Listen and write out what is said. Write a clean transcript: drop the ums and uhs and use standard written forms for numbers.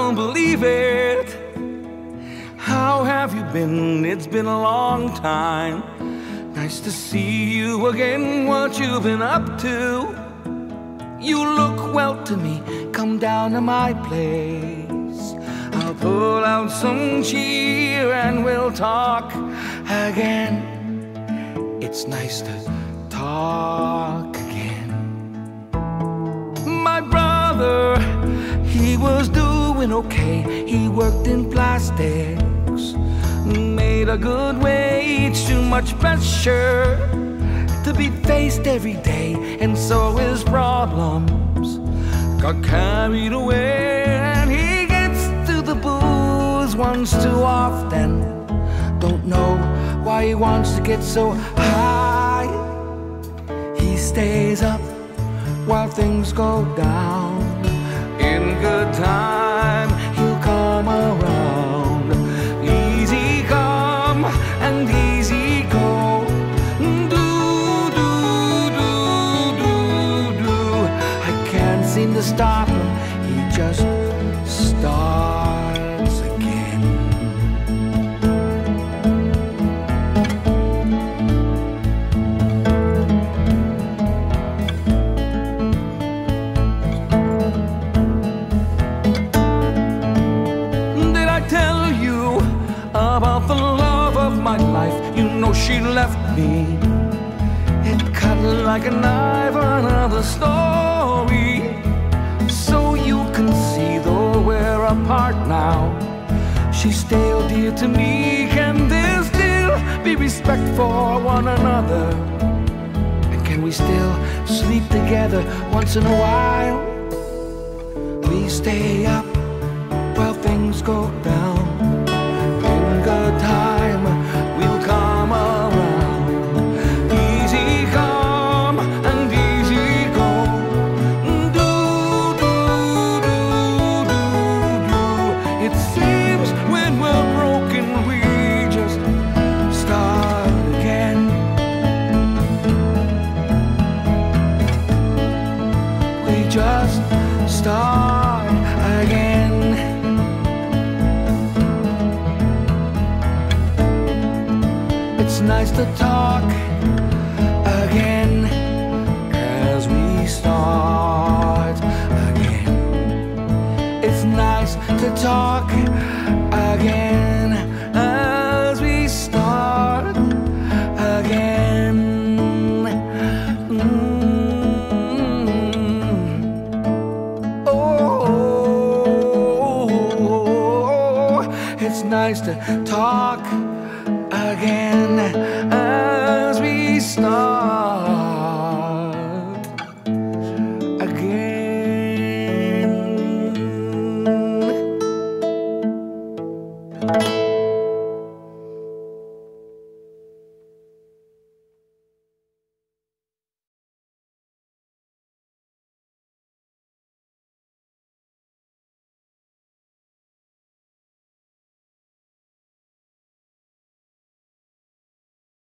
don't believe it. How have you been? It's been a long time. Nice to see you again. What you've been up to? You look well to me. Come down to my place. I'll pull out some cheer and we'll talk again. It's nice to talk again. My brother, he was doing okay. He worked in plastics, made a good wage, too much pressure to be faced every day, and so his problems got carried away. And he gets to the booze once too often. Don't know why he wants to get so high. He stays up while things go down. In good time, he'll come around. Easy come and easy go. Do, do, do, do, do. I can't seem to stop him. He just starts again. About the love of my life, you know she left me. It cut like a knife, another story. So you can see, though we're apart now, she's still dear to me. Can there still be respect for one another? And can we still sleep together once in a while? We stay up while things go down. Good time, we'll come around. Easy come and easy go. Do, do, do, do, do. It seems when we're broken, we just start again. We just start again. It's nice to talk again as we start again. It's nice to talk again as we start again. Oh, it's nice to talk